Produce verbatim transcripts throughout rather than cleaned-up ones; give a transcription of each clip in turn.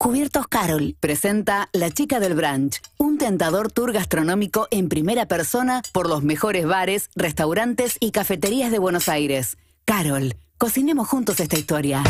Cubiertos Carol presenta La Chica del Brunch, un tentador tour gastronómico en primera persona por los mejores bares, restaurantes y cafeterías de Buenos Aires. Carol, cocinemos juntos esta historia.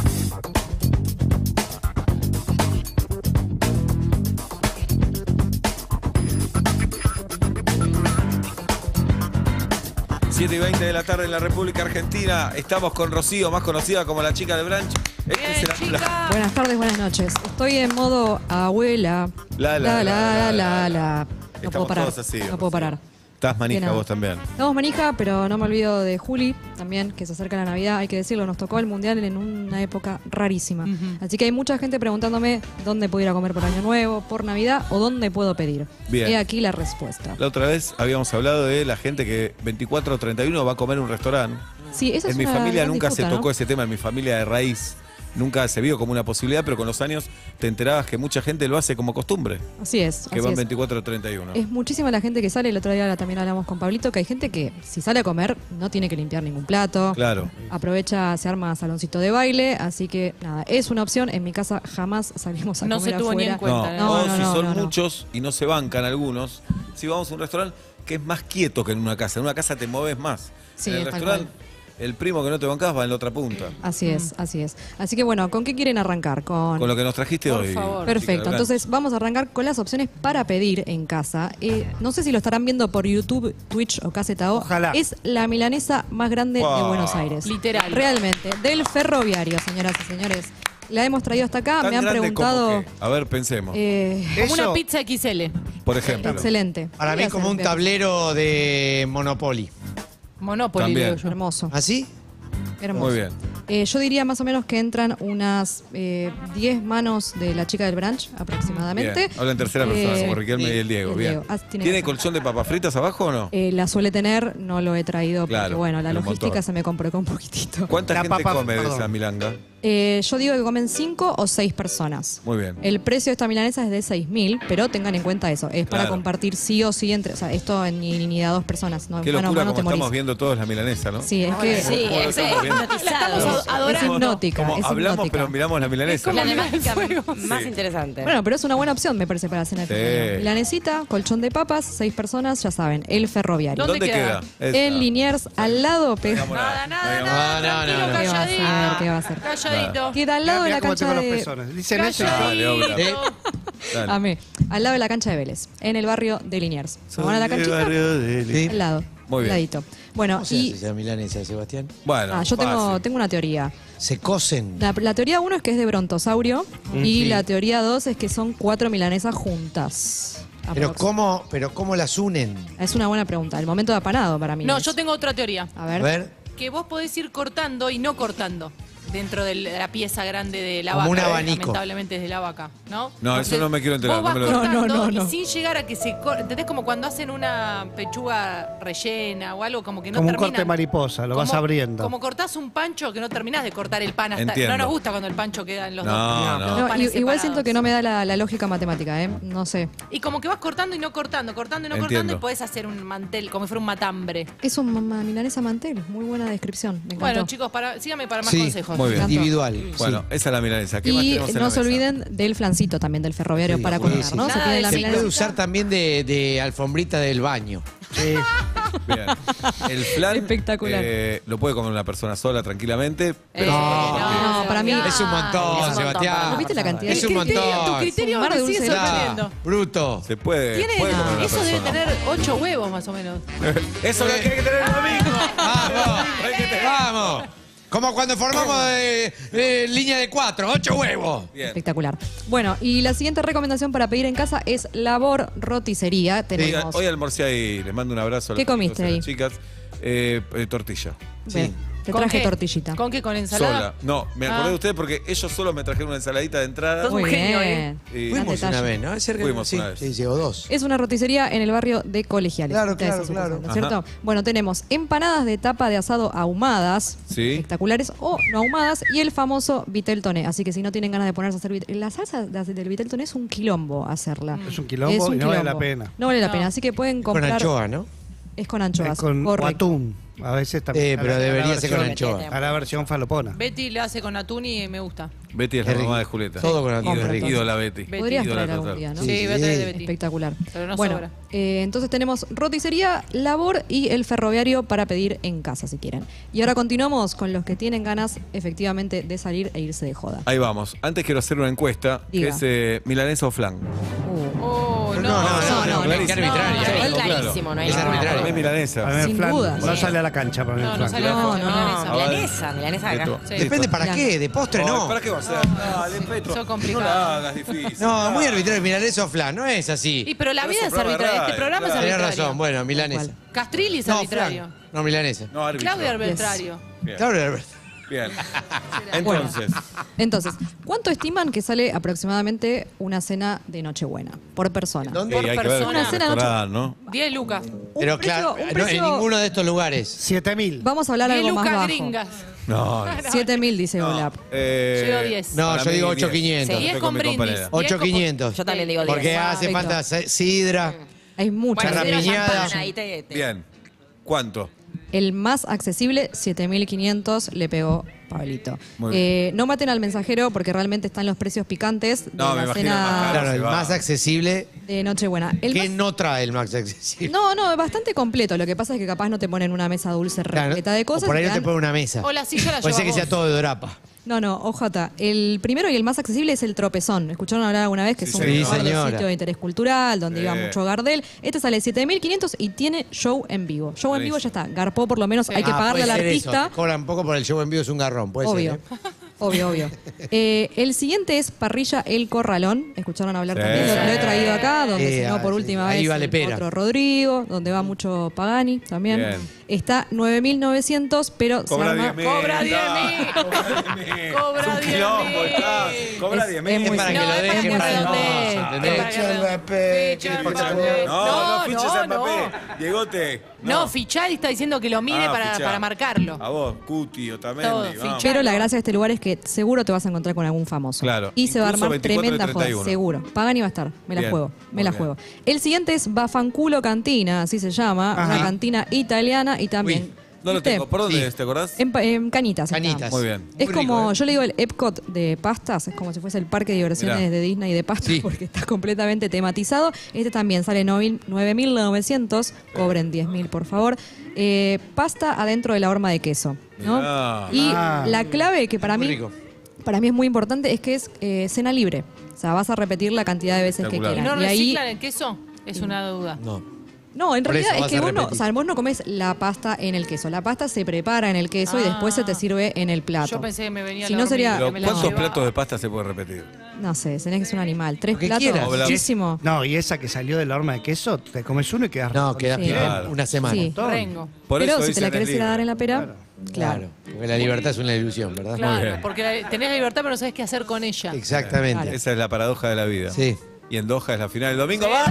siete y veinte de la tarde en la República Argentina. Estamos con Rocío, más conocida como La Chica del Brunch. Este Bien, la, chica. Buenas tardes, buenas noches. Estoy en modo abuela. La, la, la, la, la, la, la, la. No Estamos puedo parar. todos así, no Rocío. puedo parar. Estás manija Bien, vos también. Estamos manija, pero no me olvido de Juli, también, que se acerca la Navidad, hay que decirlo, nos tocó el Mundial en una época rarísima. Ujú. Así que hay mucha gente preguntándome dónde puedo ir a comer por Año Nuevo, por Navidad, o dónde puedo pedir. Bien. He aquí la respuesta. La otra vez habíamos hablado de la gente que veinticuatro o treinta y uno va a comer en un restaurante. Sí, esa En es mi una familia gran nunca disputa, se tocó ¿no? ese tema, en mi familia de raíz. Nunca se vio como una posibilidad, pero con los años te enterabas que mucha gente lo hace como costumbre. Así es. Que así van es. veinticuatro o treinta y uno. Es muchísima la gente que sale, el otro día también hablamos con Pablito, que hay gente que si sale a comer no tiene que limpiar ningún plato. Claro. Aprovecha, se arma saloncito de baile, así que nada, es una opción. En mi casa jamás salimos a No comer se tuvo ni afuera. en cuenta. No, ¿no? o No, no, si no, son no, no. muchos y no se bancan algunos, si vamos a un restaurante que es más quieto que en una casa. En una casa te moves más. Sí, en el tal restaurante, cual. el primo que no te bancás va en la otra punta. Así es, así es. Así que bueno, ¿con qué quieren arrancar? Con... Con lo que nos trajiste Por hoy. favor. chica Perfecto, del entonces vamos a arrancar con las opciones para pedir en casa. Eh, no sé si lo estarán viendo por YouTube, Twitch o Caseta O. Ojalá. Es la milanesa más grande Wow. de Buenos Aires. Literal. Realmente, del ferroviario, señoras y señores. La hemos traído hasta acá, Tan me han grande preguntado... como qué. A ver, pensemos. eh, Como Eso, una pizza equis ele. Por ejemplo. excelente. para mí, Podría como ser un de- tablero de Monopoly. Monopoly, También. digo yo. Hermoso, ¿Así? hermoso. Muy bien. Eh, yo diría más o menos que entran unas eh, diez manos de la chica del brunch aproximadamente. Bien. Habla en tercera persona, Eh, como Riquelme y el Diego. el Bien. Diego. Ah, tiene ¿Tiene razón. colchón de papas fritas abajo o no? Eh, la suele tener, no lo he traído porque Claro, bueno, la tiene un logística montón. se me complicó un poquitito. ¿Cuánta La gente papa- come de perdón. esa milanga? Eh, yo digo que comen cinco o seis personas. Muy bien. El precio de esta milanesa es de seis mil, pero tengan en cuenta eso. Es para Claro. compartir sí o sí entre. O sea, esto ni, ni de a dos personas. No, Qué mano a locura mano como te morís. estamos viendo todos la milanesa, ¿no? Sí, es que Sí, ¿Cómo lo es, estamos viendo? la estamos adorando. es hipnótica. Como es hablamos, hipnótica. pero miramos la milanesa. como La que- dinámica más Sí. interesante. Bueno, pero es una buena opción, me parece, para cenar. Sí. Milanesita, colchón de papas, seis personas, ya saben, el ferroviario. ¿Dónde ¿Dónde queda? queda? Esa. En Liniers, al lado, pe- Digamos Nada, nada, digamos nada. No, no, tranquilo, no, no. ¿Qué va a hacer? calladito. ¿Qué va a hacer? Calladito. queda al lado de Mirá la cómo cancha tengo los de... pezones. Dicen eso y Dale, yo. obla. Eh, Dale. Amé. Al lado de la cancha de Vélez, en el barrio de Liniers. Soy ¿Van a la del canchita? barrio de Li- Sí. Al lado. Muy bien. Al ladito. Bueno, ¿Cómo se y... hace esa milanesa, Sebastián? Bueno, Ah, yo tengo, fácil. tengo una teoría. Se cocen. La, la teoría uno es que es de brontosaurio y Sí. la teoría dos es que son cuatro milanesas juntas. Pero Aprox. ¿cómo, pero ¿cómo las unen? Es una buena pregunta. El momento de apanado para mí. No, es. yo tengo otra teoría. A A ver. ver, Que vos podés ir cortando y no cortando dentro de la pieza grande de la Como vaca. un abanico. Lamentablemente es de la vaca, ¿no? No, eso no me quiero enterar, Vos vas no me lo- cortando No, no, no, no. y sin llegar a que se corte. ¿Entendés? Como cuando hacen una pechuga rellena o algo como que no Como un terminan. corte mariposa, lo vas Como- abriendo. Como cortás un pancho que no terminás de cortar el pan hasta. Entiendo. No nos gusta cuando el pancho queda en los No, dos. no. los dos No, panes i- igual separados. siento que no me da la, la lógica matemática, ¿eh? No sé. Y como que vas cortando y no cortando, cortando y no Entiendo. cortando y podés hacer un mantel, como si fuera un matambre. Es un ma- milanesa mantel. Muy buena descripción. Me encantó. Bueno, chicos, para, síganme para más Sí, consejos. muy bien. individual. Bueno, sí. esa es la milanesa. ¿Qué más y tenemos en la no se mesa? olviden del flancito también, del ferroviario Sí, para sí, cocinar, sí, ¿no? sí. Se Nada tiene de la Se milanesa. puede milanesa. usar también de, de alfombrita del baño. Sí. Bien. El flan Espectacular. eh, lo puede comer una persona sola tranquilamente. Pero Eh, No, no, para mí- Es un montón, Es un Sebastián. ¿No viste la cantidad Es de- un El criterio- montón. Tu criterio Un mar me de sigue dulce de sorprendiendo. Ah, bruto. se puede, Tiene, puede comer una eso persona. debe tener ocho huevos más o menos. Eso es lo que hay que tener el domingo. Vamos, Hay que tener- vamos. Como cuando formamos eh, eh, línea de cuatro, ocho huevos. Bien. Espectacular. Bueno, y la siguiente recomendación para pedir en casa es Labor Roticería. Sí, Tenemos... hoy almorcé ahí, les mando un abrazo a ¿Qué los chicos comiste y a ahí? las chicas. Eh, eh, tortilla. Ven, te ¿Con traje qué? tortillita. ¿Con qué? ¿Con ensalada? Sola. No, me acordé Ah. de ustedes porque ellos solos me trajeron una ensaladita de entrada. Sos un Muy genio, bien. Y- Gran Fuimos detalle. una vez, ¿no? Es cerca- Fuimos sí, una vez. sí, sí, o dos. Es una roticería en el barrio de Colegiales. Claro, Ustedes claro, se claro. suponen, ¿no es cierto? Ajá. Bueno, tenemos empanadas de tapa de asado ahumadas, Sí. espectaculares, o no ahumadas, y el famoso vitel toné. Así que si no tienen ganas de ponerse a hacer vitel... La salsa de- del vitel toné es un quilombo hacerla. Es un quilombo y no vale la pena. No vale la No. pena, así que pueden Con comprar... anchoa, ¿no? Es con anchoas. Es con o correcto. atún. A veces también. Eh, pero a la- a la debería ser con versión- anchoa. A la versión falopona. Betty le hace con atún y me gusta. Betty es Qué la mamá rico. de Julieta. Todo con atún es Compra rico. todo. Ídola Betty. Betty. Podrías Ídola traer algún total. día, ¿no? Sí, Sí, voy a traer de sí. Betty. Espectacular. Pero no bueno, sobra. eh, entonces tenemos roticería, labor y el ferroviario para pedir en casa si quieren. Y ahora continuamos con los que tienen ganas efectivamente de salir e irse de joda. Ahí vamos. Antes quiero hacer una encuesta Diga. que es eh, milanesa o flan. Uh. Oh, no. No, no, no, no, no, no, es no. arbitraria. No, eh. no, clarísimo, no hay Es nada. arbitrario. Para mí milanesa. Para mí el Sin flan duda, no sí. sale a la cancha para mí No, el no flan. sale a la No, cancha, no, milanesa. no. Milanesa, milanesa acá. Beto. Sí. Depende para Blanco. qué, de postre no. ¿Para qué va a ser? Dale, Petro. Eso es complicado. No la hagas difícil. No, muy arbitrario, milanesa o flan, no es así. Y pero la Pero vida es es un programa de arbitraria. Este radio, programa es claro. Tenés arbitrario. razón, bueno, milanesa. Castrilli es No, arbitrario. flan. No, milanesa. No, árbitro. Claudio arbitrario. Bien. Claro, Bien. Entonces, Entonces, ¿cuánto estiman que sale aproximadamente una cena de Nochebuena por persona? ¿dónde? eh, hay que ver persona. con Una el cena restaurante, ¿no? diez lucas. Un Pero precio- claro, un no, en precio- ninguno de estos lugares. siete mil. Vamos a hablar diez algo más lucas bajo. gringas. No. siete mil dice No. Olap. Eh, Yo digo diez. No, para yo mí digo diez. ocho mil quinientos. Sí. diez Estoy con con mi brindis. compañera. ocho mil quinientos. Yo también digo diez. Porque hace Perfecto. falta ce- sidra. Hay muchas. Bueno, Carrapiñada. sidra champán. Champán, ahí te- te- Bien. ¿Cuánto? El más accesible, siete mil quinientos, le pegó Pablito. Muy Eh, no maten al mensajero porque realmente están los precios picantes de No, me la imagino cena más caro. Claro, se el va. más accesible. de Nochebuena. El ¿Qué más- no trae el más accesible? No, no, es bastante completo. Lo que pasa es que capaz no te ponen una mesa dulce Claro, repleta de cosas. o por ahí y no te dan- pone una mesa. O la silla la Puede ser que llevas sea vos. todo de dorapa. No, no, ojota. El primero y el más accesible es el Tropezón. ¿Escucharon hablar alguna vez? Que Sí, es un señora. lugar de señora. sitio de interés cultural, donde Sí. iba mucho Gardel. Este sale siete mil quinientos y tiene show en vivo. Show en vivo ya está. Garpó por lo menos. Hay que Ah, pagarle puede al ser artista. eso. Cobran poco por el show en vivo, es un garrón. Puede Obvio. ser. ¿eh? Obvio, obvio. Eh, el siguiente es Parrilla El Corralón. ¿Escucharon hablar Sí. también? Lo, lo he traído acá, donde Eh, cenó por ah, última sí. Ahí vez vale el pera. otro Rodrigo, donde va mucho Pagani también. Bien. Está nueve mil novecientos, pero se Cobra arma- diez mil. Cobra diez no, mil. Cobra diez mil. Cobra Es un diez quilombo, mil. está. Cobra Es- diez es mil. muy Es para que No, lo es para dejen que para el redondee. negocio, Es ¿entendés? para que redondee. Ficha, ficha. No, no, fiches a no, Mbappé. Diegote. No, fichar y está diciendo que lo mire Ah, para, fichá. para marcarlo. A vos, Cuti, Todo, Otamendi. vamos. fichá. Pero la gracia de este lugar es que seguro te vas a encontrar con algún famoso. Claro. Y se va a Incluso armar veinticuatro y tremenda treinta y joda, uno. seguro. Pagani va a estar. Me la Bien, juego. Me muy la bien. juego. El siguiente es Bafanculo Cantina, así se llama. Ajá. Una cantina italiana y también. Uy, no lo ¿viste? tengo. ¿Por dónde Sí. te acordás? En, pa- en Canitas. está. Cañitas. Muy bien. Es Muy como, rico, ¿eh? yo le digo el Epcot de pastas, es como si fuese el parque de diversiones Mirá. de Disney de pastas, Sí. porque está completamente tematizado. Este también sale nueve mil novecientos, cobren diez mil por favor. Eh, pasta adentro de la horma de queso, ¿no? Mirá. Y Ah. la clave que para Muy mí, rico. para mí es muy importante es que es eh, cena libre. O sea, vas a repetir la cantidad de veces que Espectacular. ¿Y quieras. no Y ahí, reciclan el queso? Es una duda. No. no, en Por realidad eso es vas que a vos no, repetir. o sea, vos no comes la pasta en el queso. La pasta se prepara en el queso y Ah. después se te sirve en el plato. Yo pensé que me venía Si la no hormiga, sería- Pero que me la ¿cuántos llevaba. platos de pasta se puede repetir? No sé, tenés que ser un animal. Tres Lo que platos, quieras. muchísimo. No, y esa que salió de la horma de queso, te comes uno y quedas. No, queda Sí. bien Claro. una semana. Sí. Rengo. Por Pero eso si te la dicen querés es ir a dar en libre. la pera, claro. Claro. Porque la libertad es una ilusión, ¿verdad? Claro, bien. porque la- tenés la libertad pero no sabes qué hacer con ella. Exactamente. Claro. Esa es la paradoja de la vida. Sí. Y en Doha es la final. El domingo va.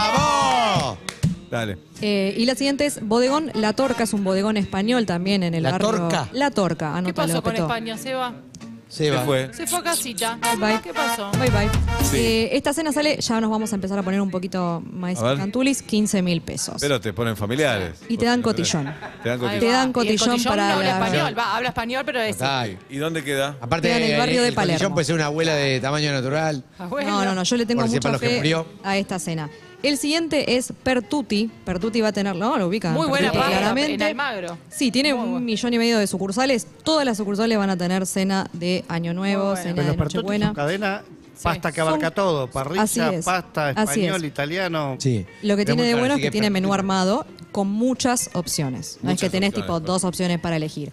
¡Vamos! Dale. Eh, y la siguiente es Bodegón La Torca, es un bodegón español también en el La barrio. Torca. La Torca, ¿Qué anótalo, pasó con Peto. España, Seba? Se ¿Qué va. fue? Se fue a casita. Bye, bye. ¿Qué pasó? Bye bye. Sí. Eh, esta cena sale, ya nos vamos a empezar a poner un poquito más A ver. cantulis, quince mil pesos. Pero te ponen familiares. Y te dan cotillón. Te dan Ahí cotillón. Te va. dan Y el cotillón para no habla la- español, va, habla español, pero es. Total. ¿Y dónde queda? Aparte, Queda en el barrio de el cotillón Palermo. puede ser una abuela de tamaño natural. Abuelo. No, no, no, yo le tengo Por si mucha para los que fe murió. a esta cena. El siguiente es Pertuti. Pertuti va a tener, no, lo ubican. Muy buena Pertuti, pasta claramente. en Almagro. Sí, tiene Muy un bueno. millón y medio de sucursales. Todas las sucursales van a tener cena de Año Nuevo, Muy bueno. cena Pero de los pertutis Nochebuena. son cadena, pasta que Son- abarca todo. Así Parrilla, es. pasta, Así español, es. italiano. Sí. Lo que Es tiene muy de caro, bueno es así que tiene menú Pertuti- armado con muchas opciones. No es Muchas que tenés opciones, tipo claro. dos opciones para elegir.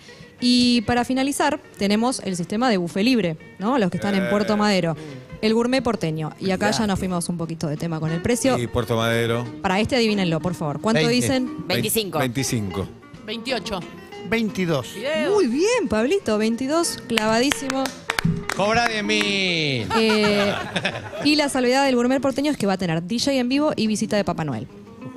Y para finalizar, tenemos el sistema de buffet libre, ¿no? Los que están en Eh. Puerto Madero. El gourmet porteño. Y acá ya nos fuimos un poquito de tema con el precio. Y Puerto Madero. Para este adivínenlo, por favor. ¿Cuánto veinte. dicen? veinticinco. veinticinco. veintiocho. veintidós. Muy bien, Pablito. veintidós, clavadísimo. Cobra diez mil. Eh, y la salvedad del gourmet porteño es que va a tener D J en vivo y visita de Papá Noel.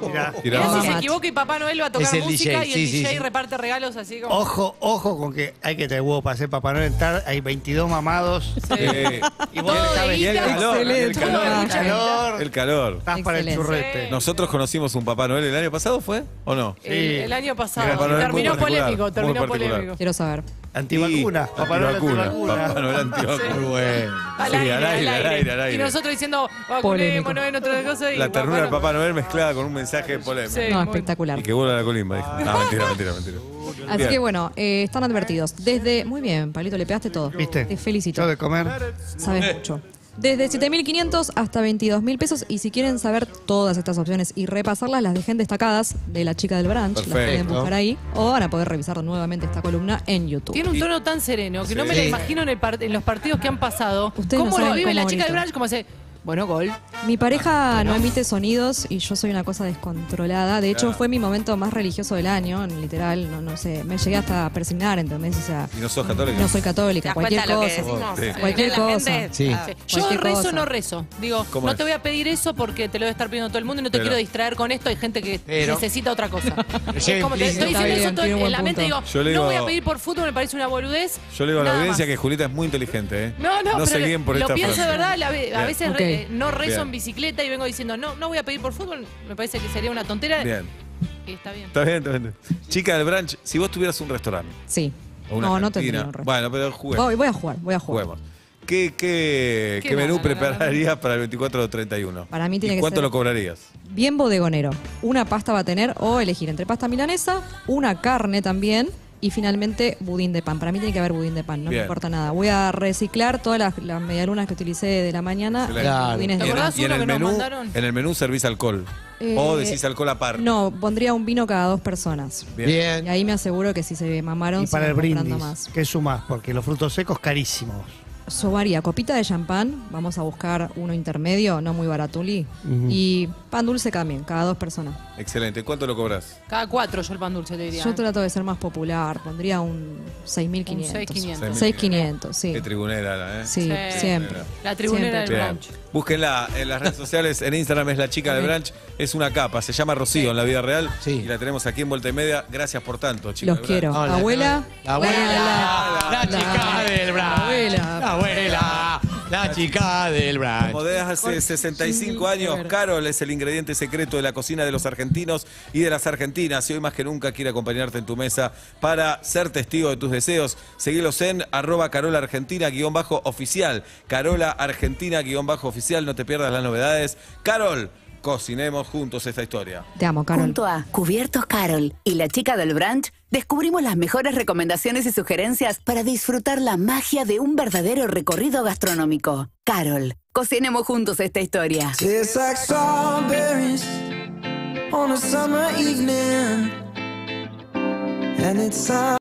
Mirá. Tirá. Mirá si se Match. equivoca y Papá Noel va a tocar Es el música D J, y el sí, D J sí, sí. reparte regalos así como. Ojo, ojo con que hay que tener huevo para ser Papá Noel. Entrar, hay veintidós mamados. Eh, Y vos Todo sabés, y el guita. calor, y el Excelente. calor, el Mucha calor. el calor. Estás para el Excelente. churrete. Nosotros conocimos un Papá Noel el año pasado, ¿fue? ¿O no? El, Sí. el año pasado. Papá Noel muy Terminó particular, polémico, muy terminó particular. polémico. Quiero saber. Antivacuna. Sí, Papá Noel antivacuna. antivacuna. Papá Noel antivacuna. Muy bueno. Al, Sí, aire, al aire, al aire, al aire. Y nosotros diciendo, Polémico. vacunémonos en otra cosa. Y La ternura de Papá Papá Noel mezclada con un mensaje polémico. Sí. No, muy- espectacular. Y que vuela la colimba. Dijo. No, mentira, mentira, mentira. Así Bien. que bueno, eh, están advertidos. Desde. Muy bien, Palito, le pegaste todo. ¿Viste? Te felicito. Yo de comer. Sabes mucho. Desde siete mil quinientos hasta veintidós mil pesos. Y si quieren saber todas estas opciones y repasarlas, las dejé en destacadas de la chica del brunch. Las pueden Perfecto. buscar ahí. O van a poder revisar nuevamente esta columna en YouTube. Tiene un tono tan sereno que no me la Sí. imagino en, el part- en los partidos que han pasado. Ustedes ¿Cómo no lo saben vive la cómo chica del grito. brunch? Como hace, bueno, gol. Mi pareja no emite sonidos y yo soy una cosa descontrolada. De hecho, Claro. fue mi momento más religioso del año, literal. No, no sé, me llegué hasta a persignar, ¿entendés? O sea, ¿Y no sos católica? no soy ¿Te católica. das Cualquier cuenta lo que cosa. decimos? Sí. Cualquier La cosa. gente- Sí. Ah, Yo Cualquier rezo cosa. no rezo. Digo, ¿Cómo no es? te voy a pedir eso porque te lo debe estar pidiendo todo el mundo y no te Pero- quiero distraer con esto. Hay gente que Pero- necesita otra cosa. Sí, Es como te implícito. estoy Está diciendo bien, eso todo tiene un en buen la mente. Digo, punto. Yo le digo- no voy a pedir por fútbol, me parece una boludez. Yo le digo a la Nada audiencia más. que Julieta es muy inteligente, ¿eh? No, no, no se pero guíen por lo esta pienso frase. de verdad. la ve- a Bien. veces Ok. re- no rezo Bien. en bicicleta y vengo diciendo, no, no voy a pedir por fútbol. Me parece que sería una tontera. Bien. Y está bien. Está bien, está bien. Chica del brunch, si vos tuvieras un restaurante Sí. o una No, no cantina, tendría un resto. bueno, pero juguemos. Voy, voy a jugar, voy a jugar. juguemos. ¿Qué, qué, ¿Qué qué no, menú no, no, no, prepararías para el veinticuatro o treinta y uno? Para mí tiene ¿Y que cuánto ser- lo cobrarías? Bien bodegonero. Una pasta va a tener o elegir entre pasta milanesa, una carne también y finalmente budín de pan. Para mí tiene que haber budín de pan, no Bien. me importa nada. Voy a reciclar todas las, las medialunas que utilicé de la mañana. Excelente. en Claro. budines ¿Te de Y en, pan. acordás y en uno el que nos menú, mandaron? en el menú servís alcohol. Eh, o decís alcohol aparte. No, pondría un vino cada dos personas. Bien. Y Bien. ahí me aseguro que si se mamaron, Y para el sigan comprando brindis, más. ¿qué sumás? Porque los frutos secos carísimos. Sobaría, copita de champán, vamos a buscar uno intermedio, no muy baratuli. Y pan dulce también, cada dos personas. Excelente. ¿Cuánto lo cobras? Cada cuatro yo el pan dulce te diría. Yo ¿eh? trato de ser más popular, pondría un seis mil quinientos. Un seis mil quinientos. seis mil quinientos, sí. Qué tribunera, la, ¿eh? Sí, Sí. siempre. La tribunera del Siempre. Bien. brunch. Búsquenla en las redes sociales. En Instagram es la chica del brunch. Es una capa. Se llama Rocío en la vida real. Sí. Y la tenemos aquí en Vuelta y Media. Gracias por tanto, chica. Los del quiero. brunch. Hola, Abuela. La abuela. La, La- chica del brunch. abuela. La abuela. La chica del brunch. Como desde hace sesenta y cinco años, Carol es el ingrediente secreto de la cocina de los argentinos y de las argentinas. Y hoy más que nunca quiere acompañarte en tu mesa para ser testigo de tus deseos. Seguilos en arroba Carola Argentina guión bajo oficial. Carola Argentina guión bajo oficial. No te pierdas las novedades. Carol, cocinemos juntos esta historia. Te amo, Carol. Junto a Cubiertos Carol y la chica del brunch, descubrimos las mejores recomendaciones y sugerencias para disfrutar la magia de un verdadero recorrido gastronómico. Carol, cocinemos juntos esta historia. Tastes like strawberries on a summer evening, and it's